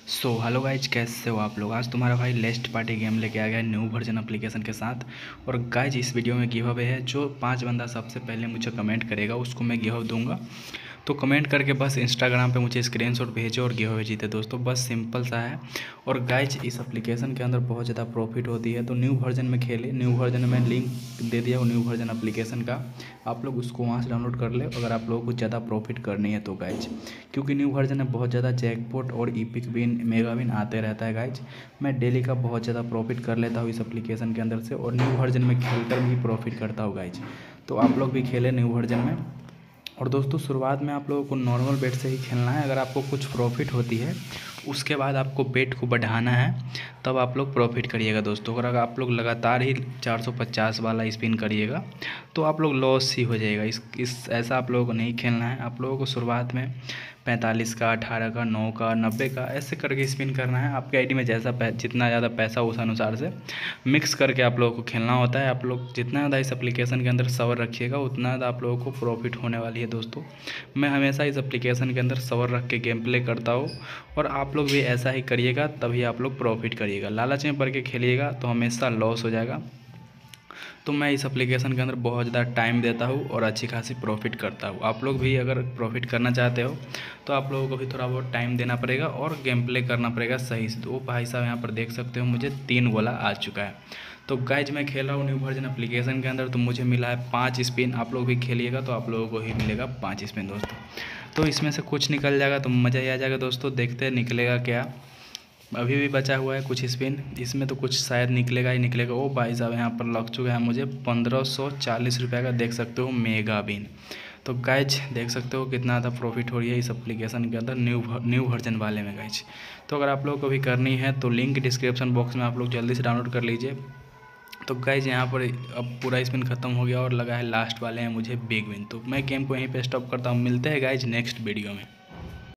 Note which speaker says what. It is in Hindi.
Speaker 1: हेलो गाइज, कैसे हो आप लोग। आज तुम्हारा भाई लेस्ट पार्टी गेम लेके आ गया है न्यू वर्जन एप्लीकेशन के साथ। और गाइज इस वीडियो में गिव अवे है। जो 5 बंदा सबसे पहले मुझे कमेंट करेगा उसको मैं गिव अवे दूंगा। तो कमेंट करके बस इंस्टाग्राम पे मुझे स्क्रीनशॉट भेजो और गिव अवे जीते दोस्तों। बस सिंपल सा है। और गाइज इस एप्लीकेशन के अंदर बहुत ज़्यादा प्रॉफिट होती है। तो न्यू वर्जन में खेले। न्यू वर्जन में लिंक दे दिया वो न्यू वर्जन एप्लीकेशन का, आप लोग उसको वहाँ से डाउनलोड कर ले अगर आप लोगों को ज़्यादा प्रॉफिट करनी है तो गाइज। क्योंकि न्यू वर्जन में बहुत ज़्यादा जैकपॉट और ईपिक विन मेगा विन आते रहता है गाइज। मैं डेली का बहुत ज़्यादा प्रॉफिट कर लेता हूँ इस एप्लीकेशन के अंदर से, और न्यू वर्जन में खेलकर भी प्रॉफिट करता हूँ गाइज। तो आप लोग भी खेलें न्यू वर्जन में। और दोस्तों शुरुआत में आप लोगों को नॉर्मल बेट से ही खेलना है। अगर आपको कुछ प्रॉफिट होती है उसके बाद आपको बेट को बढ़ाना है, तब आप लोग प्रॉफिट करिएगा दोस्तों। अगर आप लोग लगातार ही 450 वाला स्पिन करिएगा तो आप लोग लॉस ही हो जाएगा। इस ऐसा आप लोगों को नहीं खेलना है। आप लोगों को शुरुआत में 45 का, 18 का, 9 का, 90 का ऐसे करके स्पिन करना है। आपके आईडी में जैसा जितना ज़्यादा पैसा उस अनुसार से मिक्स करके आप लोगों को खेलना होता है। आप लोग जितना ज़्यादा इस एप्लीकेशन के अंदर सबर रखिएगा उतना ज़्यादा आप लोगों को प्रॉफिट होने वाली है दोस्तों। मैं हमेशा इस एप्लीकेशन के अंदर सबर रख के गेम प्ले करता हूँ, और आप लोग भी ऐसा ही करिएगा तभी आप लोग प्रॉफिट करिएगा। लालच में पड़ के खेलिएगा तो हमेशा लॉस हो जाएगा। तो मैं इस एप्लीकेशन के अंदर बहुत ज़्यादा टाइम देता हूँ और अच्छी खासी प्रॉफिट करता हूँ। आप लोग भी अगर प्रॉफिट करना चाहते हो तो आप लोगों को भी थोड़ा बहुत टाइम देना पड़ेगा और गेम प्ले करना पड़ेगा सही से। तो भाई साहब यहाँ पर देख सकते हो मुझे 3 गोला आ चुका है। तो गाइज मैं खेल रहा हूँ न्यू वर्जन एप्लीकेशन के अंदर, तो मुझे मिला है 5 स्पिन। आप लोग भी खेलिएगा तो आप लोगों को ही मिलेगा 5 स्पिन दोस्तों। तो इसमें से कुछ निकल जाएगा तो मज़ा ही आ जाएगा दोस्तों। देखते हैं निकलेगा क्या। अभी भी बचा हुआ है कुछ स्पिन, इसमें तो कुछ शायद निकलेगा ही निकलेगा। ओ भाई साहब यहाँ पर लग चुका है मुझे 1540 रुपये का, देख सकते हो मेगा बिन। तो गाइज देख सकते हो कितना ज़्यादा प्रॉफिट हो रही है इस एप्लीकेशन के अंदर न्यू वर्जन वाले में गाइज। तो अगर आप लोगों को भी करनी है तो लिंक डिस्क्रिप्शन बॉक्स में आप लोग जल्दी से डाउनलोड कर लीजिए। तो गाइज यहाँ पर अब पूरा स्पिन खत्म हो गया और लगा है लास्ट वाले हैं मुझे बिग विन। तो मैं गेम को यहीं पे स्टॉप करता हूँ। मिलते हैं गाइज नेक्स्ट वीडियो में।